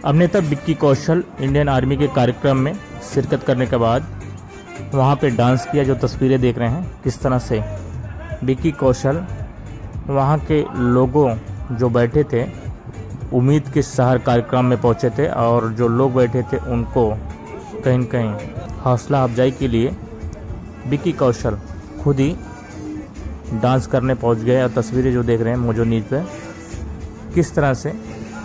अभिनेता Vicky Kaushal Indian army के कार्यक्रम में शिरकत करने के बाद वहां पे डांस किया। जो तस्वीरें देख रहे हैं किस तरह से विक्की कौशल वहां के लोगों जो बैठे थे उम्मीद के शहर कार्यक्रम में पहुंचे थे और जो लोग बैठे थे उनको कहीं न कहीं हौसला अफजाई के लिए विक्की कौशल खुद ही डांस करने पहुंच गए। और तस्वीरें जो देख रहे हैं मोजो न्यूज़ पे किस तरह से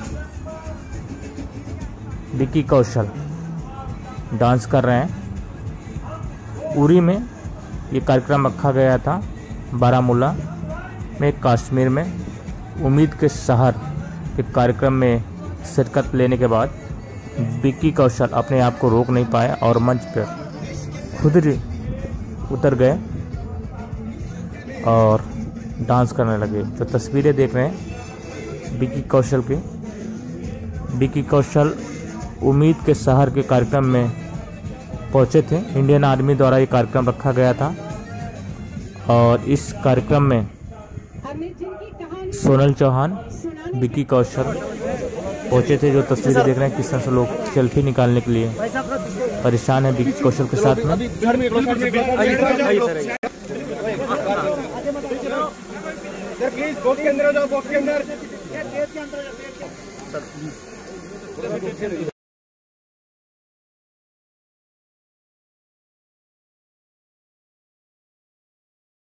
विक्की कौशल डांस कर रहे हैं। उरी में ये कार्यक्रम रखा गया था, बारामूला में, कश्मीर में। उम्मीद के शहर के कार्यक्रम में शिरकत लेने के बाद विक्की कौशल अपने आप को रोक नहीं पाए और मंच पर खुद ही उतर गए और डांस करने लगे। जो तस्वीरें देख रहे हैं विक्की कौशल की, विक्की कौशल उम्मीद के शहर के कार्यक्रम में पहुंचे थे। इंडियन आर्मी द्वारा ये कार्यक्रम रखा गया था और इस कार्यक्रम में सोनल चौहान, विक्की कौशल पहुंचे थे। जो तस्वीरें देख रहे हैं किस तरह से लोग सेल्फी निकालने के लिए परेशान है विक्की कौशल के साथ में। प्लीज बॉक्स के अंदर जाओ, बॉक्स के अंदर।